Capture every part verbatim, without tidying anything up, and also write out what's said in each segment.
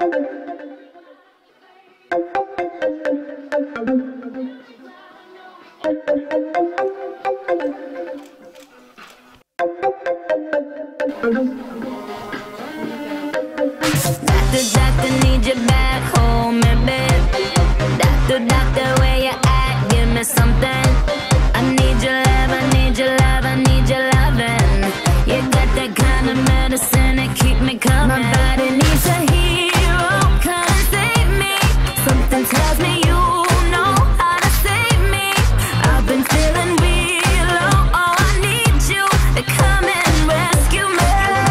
Doctor, doctor, need you back home in bed. Doctor, doctor, where you at? Give me something. I need your love, I need your love, I need your loving. You got that kind of medicine that keep me coming. My body needs a hero, come and save me. Something tells me you know how to save me. I've been feeling real low, oh, I need you to come and rescue me.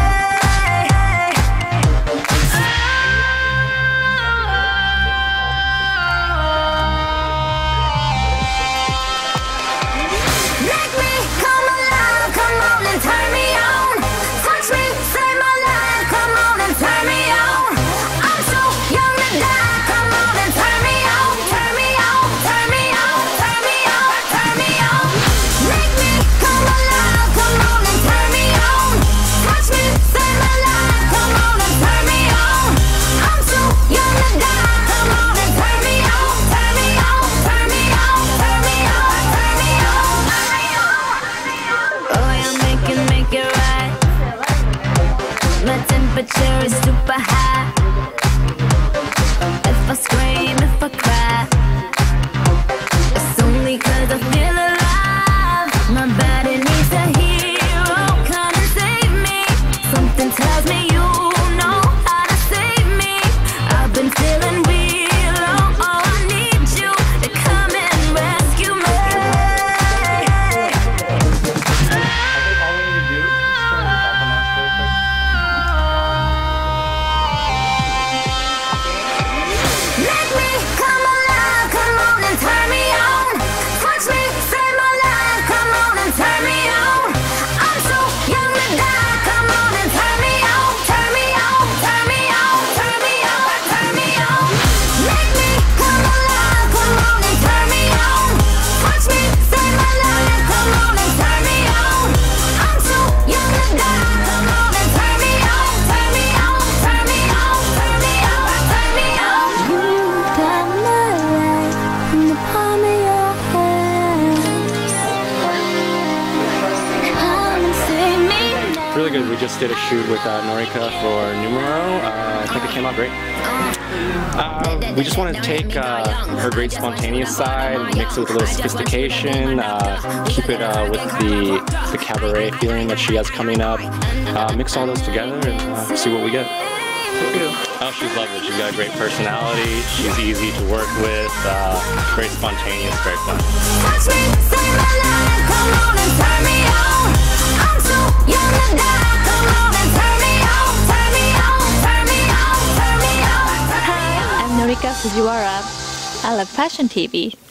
Temperature is super high. If I scream, if I cry, it's only cause I feel alive. My body needs a hero, come and save me. Something tells me you know how to save me. I've been feeling real low, oh, I need you to come and rescue me. Really good. We just did a shoot with uh, Norika for Numero. Uh, I think it came out great. Uh, we just wanted to take uh, her great spontaneous side, mix it with a little sophistication, uh, keep it uh, with the, the cabaret feeling that she has coming up, uh, mix all those together and uh, see what we get. Oh, she's lovely. She's got a great personality. She's easy to work with, uh, very spontaneous, very fun. Hi, I'm Norika Fujiwara. I love fashion T V.